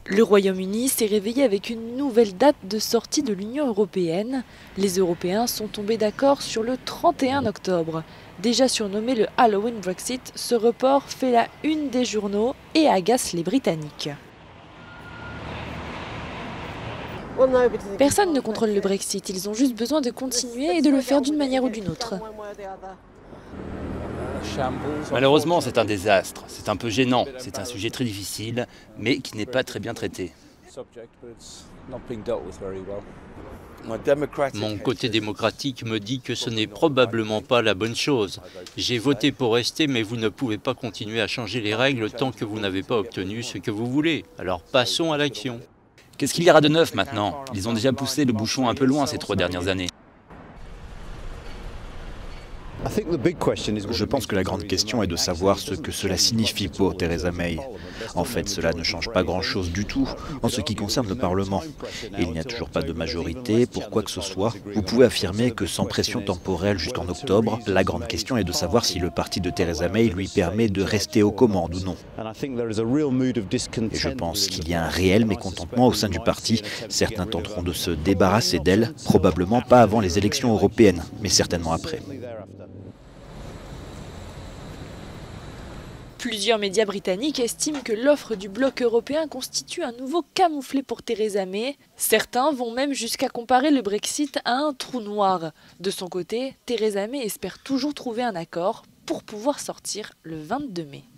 Le Royaume-Uni s'est réveillé avec une nouvelle date de sortie de l'Union européenne. Les Européens sont tombés d'accord sur le 31 octobre. Déjà surnommé le Halloween Brexit, ce report fait la une des journaux et agace les Britanniques. Personne ne contrôle le Brexit, ils ont juste besoin de continuer et de le faire d'une manière ou d'une autre. Malheureusement, c'est un désastre. C'est un peu gênant. C'est un sujet très difficile, mais qui n'est pas très bien traité. Mon côté démocratique me dit que ce n'est probablement pas la bonne chose. J'ai voté pour rester, mais vous ne pouvez pas continuer à changer les règles tant que vous n'avez pas obtenu ce que vous voulez. Alors passons à l'action. Qu'est-ce qu'il y aura de neuf maintenant? Ils ont déjà poussé le bouchon un peu loin ces 3 dernières années. Je pense que la grande question est de savoir ce que cela signifie pour Theresa May. En fait, cela ne change pas grand-chose du tout en ce qui concerne le Parlement. Il n'y a toujours pas de majorité pour quoi que ce soit. Vous pouvez affirmer que sans pression temporelle jusqu'en octobre, la grande question est de savoir si le parti de Theresa May lui permet de rester aux commandes ou non. Et je pense qu'il y a un réel mécontentement au sein du parti. Certains tenteront de se débarrasser d'elle, probablement pas avant les élections européennes, mais certainement après. Plusieurs médias britanniques estiment que l'offre du bloc européen constitue un nouveau camouflet pour Theresa May. Certains vont même jusqu'à comparer le Brexit à un trou noir. De son côté, Theresa May espère toujours trouver un accord pour pouvoir sortir le 22 mai.